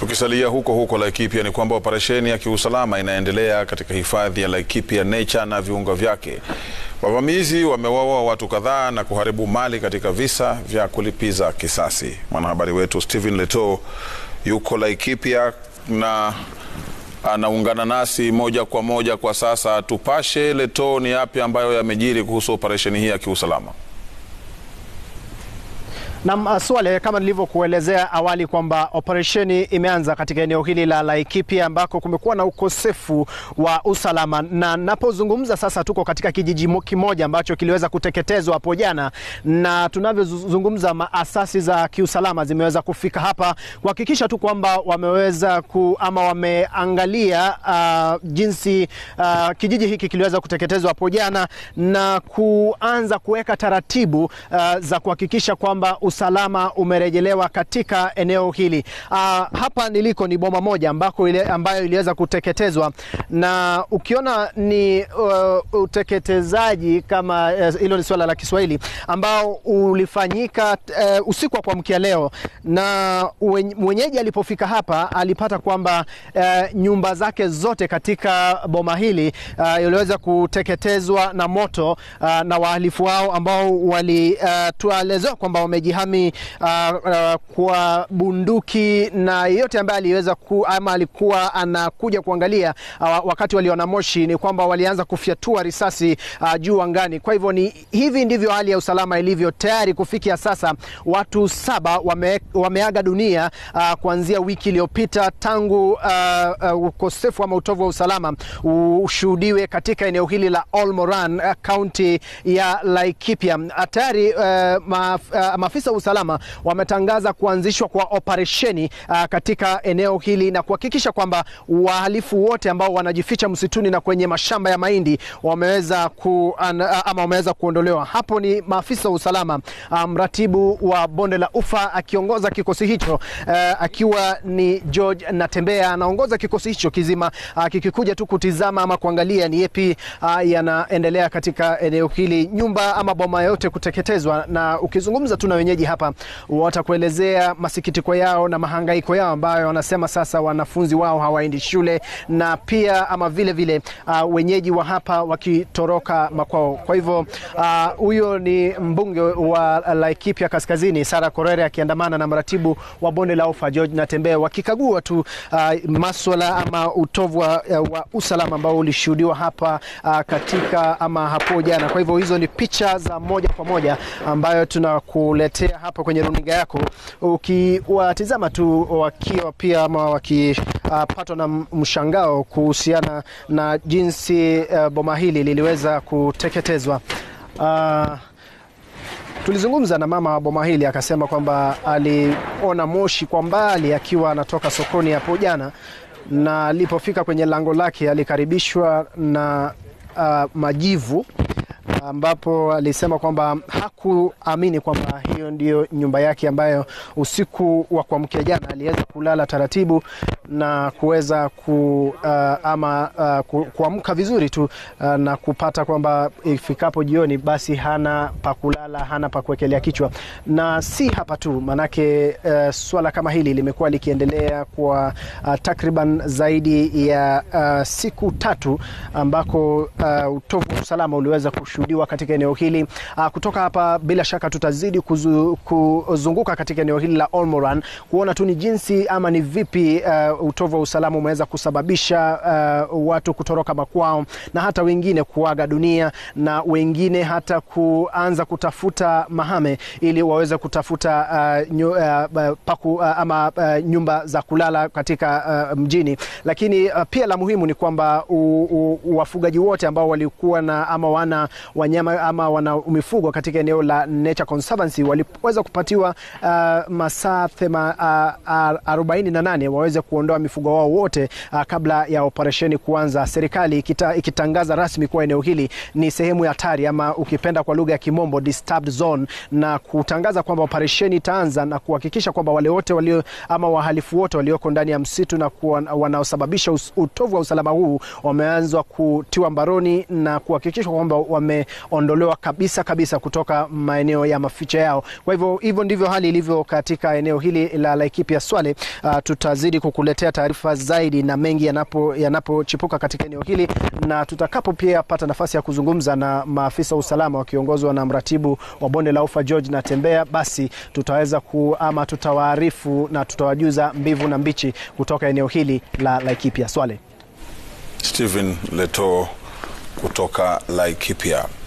Tukisalia huko Laikipia ni kwamba operesheni ya kiusalama inaendelea katika hifadhi ya Laikipia Nature na viunga vyake. Wavamizi wameuwawa watu kadhaa na kuharibu mali katika visa vya kulipiza kisasi. Mwanahabari wetu Stephen Leto yuko Laikipia na anaungana nasi moja kwa moja kwa sasa. Tupashe Leto, ni yapi ambayo yamejiri kuhusu operesheni hii ya kiusalama? Na swali kama nilivyokuelezea awali kwamba operesheni imeanza katika eneo hili la Laikipia ambako kumekuwa na ukosefu wa usalama, na napozungumza sasa tuko katika kijiji kimoja ambacho kiliweza kuteketezwa hapo jana, na tunavyozungumza maasasi za kiusalama zimeweza kufika hapa kuhakikisha tu kwamba wameweza wameangalia jinsi kijiji hiki kiliweza kuteketezwa hapo jana na kuanza kuweka taratibu za kuhakikisha kwamba usalama umerejelewa katika eneo hili. Hapa niliko ni boma moja ambayo iliweza kuteketezwa, na ukiona ni uteketezaji kama hilo ni swala la Kiswahili ambao ulifanyika usiku wa kuamkia leo, na mwenyeji alipofika hapa alipata kwamba nyumba zake zote katika boma hili iliweza kuteketezwa na moto na wahalifu wao ambao walituelezwa kwamba wamejihami kwa bunduki, na yote ambaye aliweza alikuwa anakuja kuangalia wakati waliona moshi ni kwamba walianza kufyatua risasi juu angani. Kwa hivyo hivi ndivyo hali ya usalama ilivyo. Tayari kufikia sasa watu 7 wameaga dunia kuanzia wiki iliyopita tangu ukosefu ama utovu wa usalama ushuhudiwe katika eneo hili la Olmoran, kaunti ya Laikipia. Tayari maafisa usalama wametangaza kuanzishwa kwa operesheni katika eneo hili na kuhakikisha kwamba wahalifu wote ambao wanajificha msituni na kwenye mashamba ya mahindi wameweza kuondolewa. Hapo ni maafisa usalama, mratibu wa bonde la Ufa akiongoza kikosi hicho, akiwa ni George Natembea, anaongoza kikosi hicho kizima kikikuja tu kutizama ama kuangalia ni yapi yanaendelea katika eneo hili. Nyumba ama boma yote kuteketezwa, na ukizungumza tu na wenyeji hapa watakuelezea masikitiko yao na mahangaiko yao ambayo wanasema sasa wanafunzi wao hawaendi shule, na pia ama vile wenyeji wa hapa wakitoroka makwao. Kwa hivyo huyo ni mbunge wa Laikipia Kaskazini Sara Korere akiandamana na mratibu wa bonde la Ufa George Natembea wakikagua tu masuala ama utovu wa usalama ambao ulishuhudiwa hapa katika ama hapo jana. Kwa hivyo hizo ni picha za moja kwa moja ambayo tunakuletea hapa kwenye runinga yako, ukiwatizama tu wakiwa pia ama wakipatwa na mshangao kuhusiana na jinsi boma hili liliweza kuteketezwa. Tulizungumza na mama wa boma hili akasema kwamba aliona moshi kwa mbali akiwa anatoka sokoni hapo jana, na alipofika kwenye lango lake alikaribishwa na majivu, ambapo alisema kwamba hakuamini kwamba hiyo ndiyo nyumba yake ambayo usiku wa kuamkia jana aliweza kulala taratibu na kuweza kuamka vizuri tu na kupata kwamba ifikapo jioni basi hana pa kulala, hana pa kuwekelea kichwa. Na si hapa tu, manake swala kama hili limekuwa likiendelea kwa takriban zaidi ya siku 3 ambako utovu wa usalama uliweza kushuhudiwa katika eneo hili. Kutoka hapa bila shaka tutazidi kuzunguka katika eneo hili la Olmoran kuona tu ni jinsi ama ni vipi utovu wa usalama umeweza kusababisha watu kutoroka makwao na hata wengine kuaga dunia, na wengine hata kuanza kutafuta mahame ili waweze kutafuta nyumba za kulala katika mjini. Lakini pia la muhimu ni kwamba wafugaji wote ambao walikuwa na ama wana wanyama ama wana mifugo katika eneo la Nature Conservancy waliweza kupatiwa masaa 48 waweze kuondoka kuondoa mifugo wao wote kabla ya operesheni kuanza. Serikali ikitangaza rasmi kuwa eneo hili ni sehemu ya hatari, ama ukipenda kwa lugha ya kimombo disturbed zone, na kutangaza kwamba operesheni itaanza na kuhakikisha kwamba wale wote wahalifu wote walioko ndani ya msitu na wanaosababisha utovu wa usalama huu wameanzwa kutiwa mbaroni na kuhakikisha kwamba wameondolewa kabisa kutoka maeneo ya maficho yao. Kwa hivyo ndivyo hali ilivyo katika eneo hili la Laikipia Swale. Tutazidi kukuletea taarifa zaidi na mengi yanapochipuka katika eneo hili, na tutakapo pia pata nafasi ya kuzungumza na maafisa usalama wakiongozwa na mratibu wa bonde la Ufa George na Tembea, basi tutaweza tutawaarifu na tutawajuza mbivu na mbichi kutoka eneo hili la Laikipia Swale. Stephen Leto kutoka Laikipia.